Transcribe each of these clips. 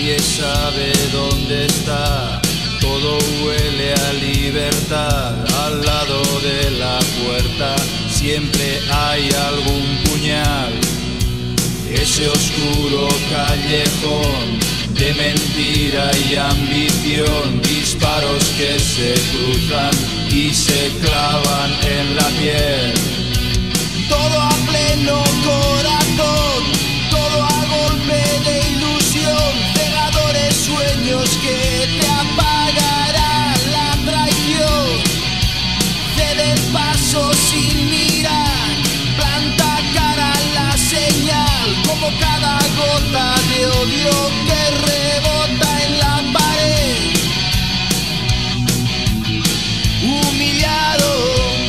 Nadie sabe dónde está, todo huele a libertad. Al lado de la puerta siempre hay algún puñal. Ese oscuro callejón de mentira y ambición, disparos que se cruzan y se clavan en la piel. Todo a pleno corazón, todo a golpe de ilusión, cegadores sueños que te apagarán la traición. Cede el paso sin mirar, planta cara a la señal, como cada gota de odio que rebota en la pared. Humillado,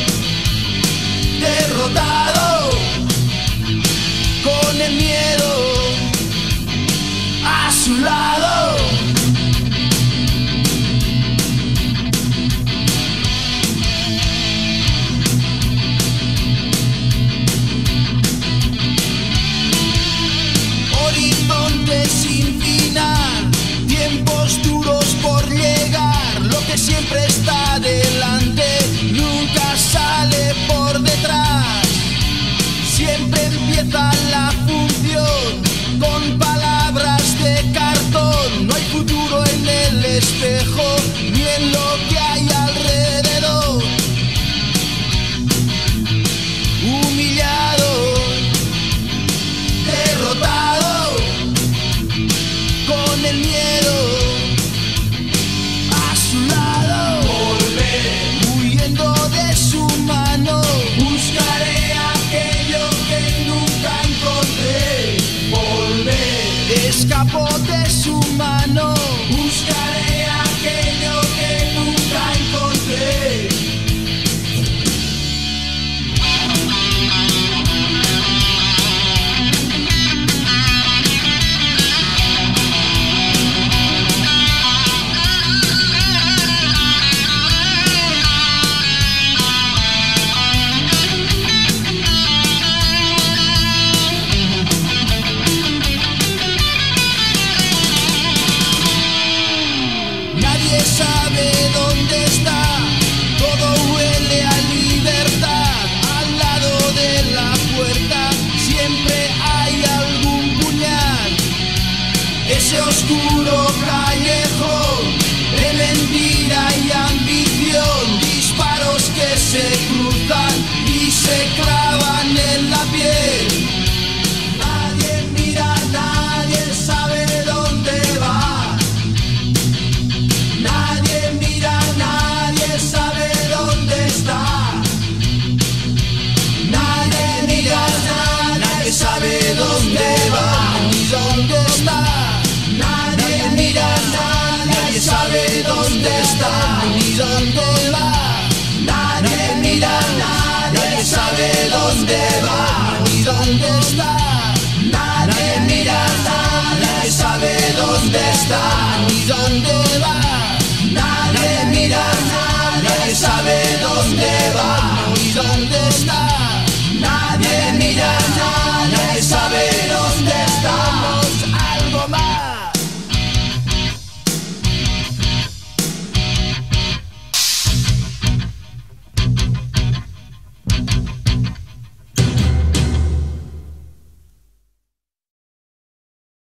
derrotado, con el miedo a su lado. Horizonte sin final, tiempos duros por llegar, lo que siempre está delante nunca sale por detrás. Siempre empieza la función con palabras de cartón. No hay futuro en el espejo ni en lo que hay alrededor. Humillado, derrotado, con el miedo a su lado. Volver, huyendo de su mano, buscaré aquello que nunca encontré. Volver, escapo de su mano, buscaré aquello que nunca encontré. Nadie sabe dónde está, todo huele a libertad. Al lado de la puerta siempre hay algún puñal. Ese oscuro callejón de mentira y ambición, disparos que se cruzan y se clavan en la piel. Nadie mira, nadie sabe dónde va. Nadie mira, nadie sabe dónde está. Nadie mira, nadie sabe dónde va ni dónde está. Nadie mira, nadie sabe dónde está ni dónde va. Nadie mira, nadie sabe dónde va ni dónde está. Nadie mira, nadie sabe dónde está ni dónde va. Nadie mira, nadie sabe dónde va ni dónde está.